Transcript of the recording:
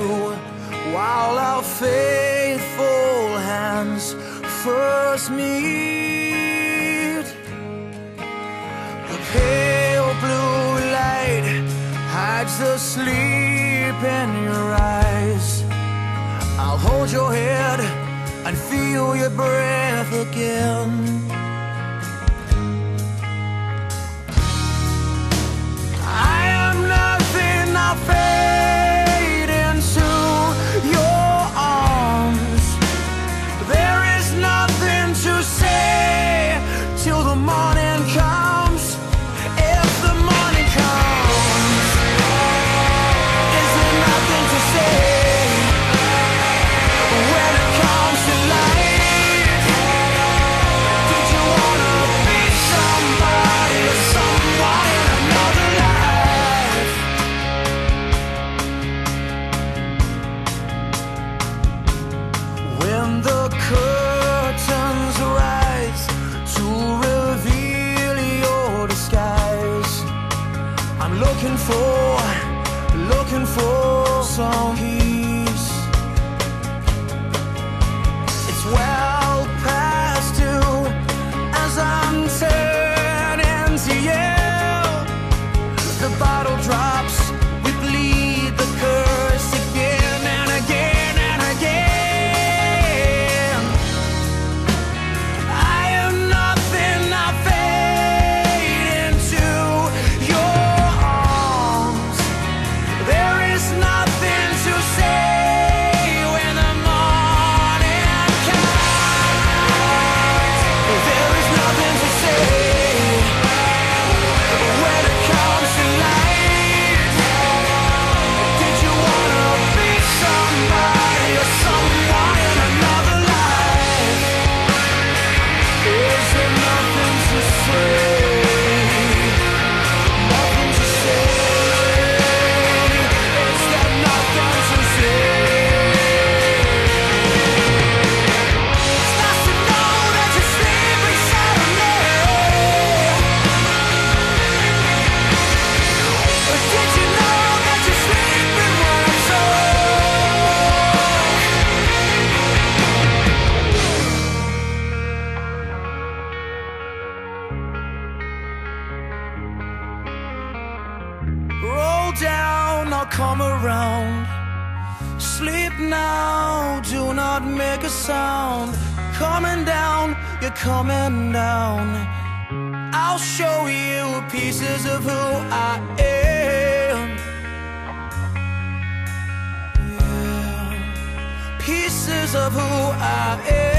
while our faithful hands first meet. The pale blue light hides the sleep in your eyes. I'll hold your head and feel your breath again. Fade into your arms. There is nothing to say till the morning comes. If the morning comes, is there nothing to say? When it comes to light, did you wanna be somebody or someone in another life? When the curtains rise to reveal your disguise, I'm looking for some peace. It's well past two as I'm turning to you. The bottle drops, we bleed the curse again and again and again. I am nothing, I fade into your arms. There is nothing to say when the morning comes. There is nothing to say when it comes to light. Did you wanna be somebody or someone in another life? Is there nothing to say? Nothing to say. Is there nothing to say? It's nice to know that you sleep beside me. But did you know that you're sleeping when I'm roll down, I'll come around. Sleep now, do not make a sound. Coming down, you're coming down. I'll show you pieces of who I am. Yeah. Pieces of who I am.